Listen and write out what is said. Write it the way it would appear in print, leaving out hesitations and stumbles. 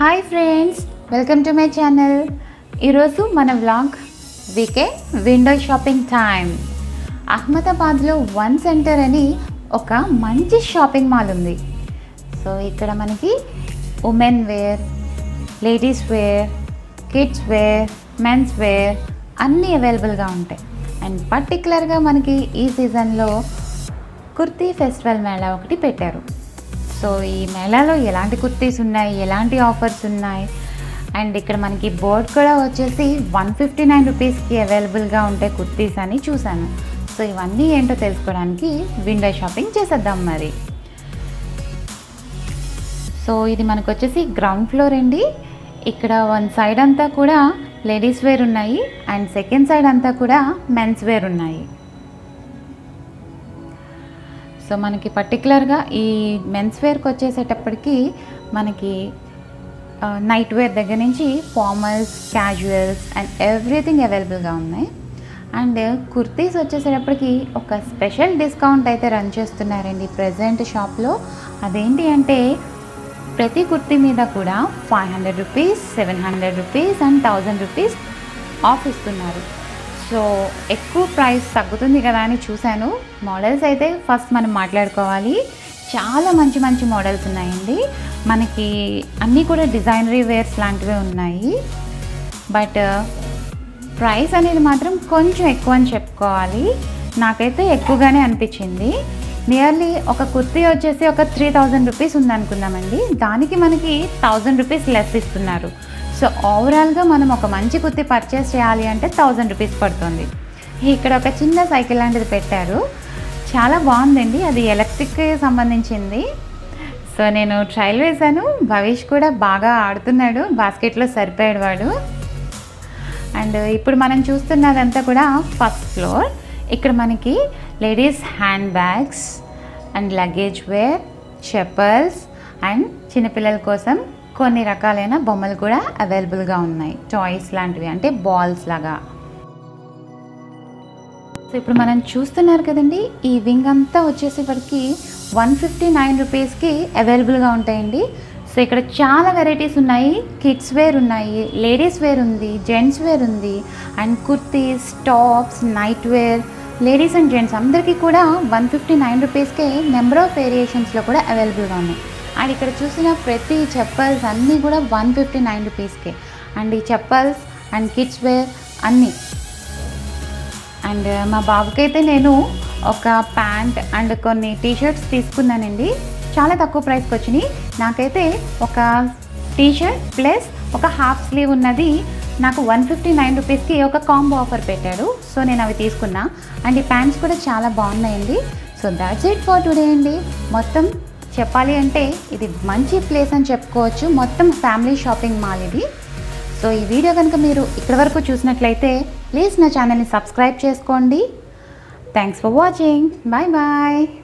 Hi friends, welcome to my channel. ఈరోజు మన vlog వీకే విండో షాపింగ్ టైం. అహ్మదాబాద్లో వన్ సెంటర్ అని ఒక మంచి షాపింగ్ మాల్ ఉంది. సో ఇక్కడ మనకి women wear, ladies wear, kids wear, mens wear అన్నీ అవైలబుల్గా ఉంటాయి. అండ్ పర్టికులర్గా మనకి ఈ సీజన్లో కుర్తీ ఫెస్టివల్ మేళా ఒకటి పెట్టారు. సో ఈ మేళాలో ఎలాంటి కుర్తీస్ ఉన్నాయి, ఎలాంటి ఆఫర్స్ ఉన్నాయి, అండ్ ఇక్కడ మనకి బోర్డ్ కూడా వచ్చేసి 159 రూపీస్కి అవైలబుల్గా ఉంటాయి కుర్తీస్ అని చూశాను. సో ఇవన్నీ ఏంటో తెలుసుకోవడానికి విండో షాపింగ్ చేసేద్దాం మరి. సో ఇది మనకు వచ్చేసి గ్రౌండ్ ఫ్లోర్ అండి. ఇక్కడ వన్ సైడ్ అంతా కూడా లేడీస్ వేర్ ఉన్నాయి అండ్ సెకండ్ సైడ్ అంతా కూడా మెన్స్ వేర్ ఉన్నాయి. సో మనకి పర్టికులర్గా ఈ మెన్స్ వేర్కి వచ్చేసేటప్పటికి మనకి నైట్ వేర్ దగ్గర నుంచి ఫార్మల్స్, క్యాజువల్స్ అండ్ ఎవ్రీథింగ్ అవైలబుల్గా ఉన్నాయి. అండ్ కుర్తీస్ వచ్చేసేటప్పటికి ఒక స్పెషల్ డిస్కౌంట్ అయితే రన్ చేస్తున్నారండి ప్రజెంట్ షాప్లో. అదేంటి అంటే ప్రతి కుర్తీ మీద కూడా 500 rupees, 700 rupees and 1000 rupees off ఇస్తున్నారు. సో ఎక్కువ ప్రైస్ తగ్గుతుంది కదా అని చూశాను. మోడల్స్ అయితే ఫస్ట్ మనం మాట్లాడుకోవాలి. చాలా మంచి మంచి మోడల్స్ ఉన్నాయండి. మనకి అన్నీ కూడా డిజైనరీ వేర్స్ లాంటివే ఉన్నాయి. బట్ ప్రైస్ అనేది మాత్రం కొంచెం ఎక్కువ అని చెప్పుకోవాలి. నాకైతే ఎక్కువగానే అనిపించింది. నియర్లీ ఒక కుర్తీ వచ్చేసి ఒక 3000 రూపీస్ ఉందనుకుందామండి. దానికి మనకి 1000 రూపీస్ లెస్ ఇస్తున్నారు. సో ఓవరాల్గా మనం ఒక మంచి కుర్తీ పర్చేస్ చేయాలి అంటే 1000 రూపీస్ పడుతుంది. ఇక్కడ ఒక చిన్న సైకిల్ లాంటిది పెట్టారు, చాలా బాగుందండి. అది ఎలక్ట్రిక్కి సంబంధించింది. సో నేను ట్రయల్ వేశాను. భవేష్ కూడా బాగా ఆడుతున్నాడు, బాస్కెట్లో సరిపోయాడు వాడు. అండ్ ఇప్పుడు మనం చూస్తున్నదంతా కూడా ఫస్ట్ ఫ్లోర్. ఇక్కడ మనకి ladies hand bags and luggage wear, chappals and చిన్నపిల్లల కోసం కొన్ని రకాలైన బొమ్మలు కూడా అవైలబుల్గా ఉన్నాయి. టాయ్స్ లాంటివి, అంటే బాల్స్ లాగా. సో ఇప్పుడు మనం చూస్తున్నారు కదండి, ఈ వింగ్ అంతా వచ్చేసేపటికి 159 రూపీస్కి అవైలబుల్గా ఉంటాయండి. సో ఇక్కడ చాలా వెరైటీస్ ఉన్నాయి. కిడ్స్ వేర్ ఉన్నాయి, లేడీస్ వేర్ ఉంది, జెంట్స్ వేర్ ఉంది and kurtis, tops, night wear, ladies and gents అందరికీ కూడా 159 రూపీస్కే నెంబర్ ఆఫ్ వేరియేషన్స్లో కూడా అవైలబుల్గా ఉన్నాయి. అండ్ ఇక్కడ చూసిన ప్రతి చెప్పల్స్ అన్నీ కూడా 159 రూపీస్కే. అండ్ ఈ చెప్పల్స్ అండ్ కిడ్స్ వేర్ అన్నీ. అండ్ మా బాబుకైతే నేను ఒక ప్యాంట్ అండ్ కొన్ని టీషర్ట్స్ తీసుకున్నానండి. చాలా తక్కువ ప్రైస్కి వచ్చినాయి. నాకైతే ఒక టీషర్ట్ ప్లస్ ఒక హాఫ్ స్లీవ్ ఉన్నది నాకు 159 రూపీస్కి ఒక కాంబో ఆఫర్ పెట్టాడు. సో నేను అవి తీసుకున్నా. అండ్ ఈ ప్యాంట్స్ కూడా చాలా బాగున్నాయండి. So that's it for today అండి. మొత్తం చెప్పాలి అంటే ఇది మంచి ప్లేస్ అని చెప్పుకోవచ్చు. మొత్తం ఫ్యామిలీ షాపింగ్ మాల్ ఇది. సో ఈ వీడియో కనుక మీరు ఇక్కడ వరకు చూసినట్లయితే ప్లీజ్ నా ఛానల్ని సబ్స్క్రైబ్ చేసుకోండి. Thanks for watching. Bye bye.